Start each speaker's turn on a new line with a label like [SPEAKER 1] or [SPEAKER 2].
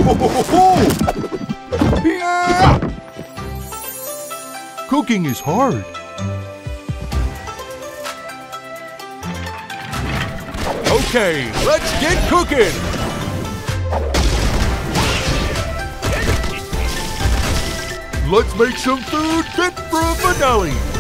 [SPEAKER 1] Yeah! Cooking is hard. Okay, let's get cooking! Let's make some food fit for a finale!